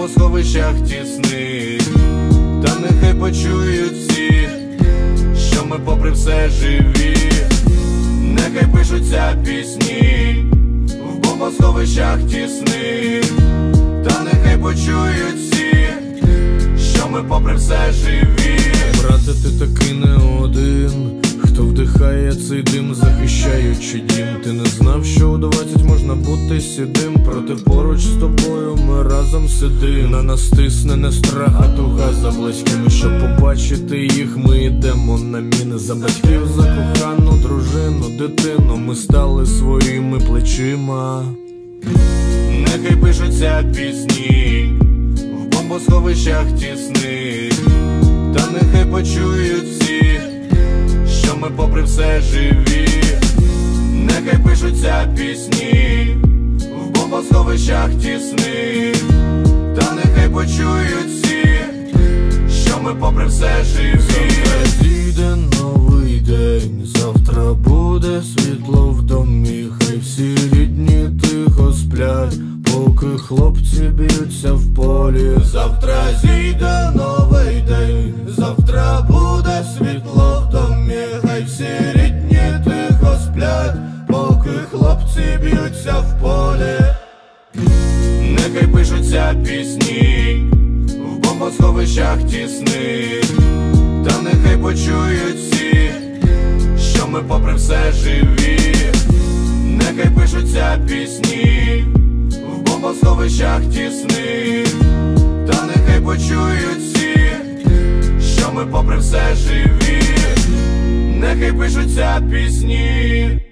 бомбосховищах тісних, та нехай почують всі, що ми попри все живі. Нехай пишуться пісні в бомбосховищах тісних, та нехай почують всі, що ми попри все живі. Брате, ти таки не один, хто вдихає цей дим, захищаючи дім. Ти не знав, що у 20 можна бути сідим, проте поруч з тобою ми разом сидим. На нас тисне не страх, а туга за близькими. Щоб побачити їх, ми йдемо на міни. За батьків, за кохану дружину, дитину ми стали своїми плечима. Нехай пишуться пісні в бомбосховищах тісних, та нехай почують всі, що ми попри все живі. Нехай пишуться пісні в бомбосховищах тісних, та нехай почують всі, що ми попри все живі. Завтра зійде новий день, завтра буде світло в домі. Хай всі рідні тихо сплять, поки хлопці б'ються в полі. Завтра зійде новий день, завтра буде світло в домі. Хай всі рідні тихо сплять, поки хлопці б'ються в полі. Нехай пишуться пісні в бомбосховищах тісних, та нехай почують всі, що ми попри все живі. Нехай пишуться пісні в бомбосховищах тісних, та нехай почують всі, що ми попри все живі. Нехай пишуться пісні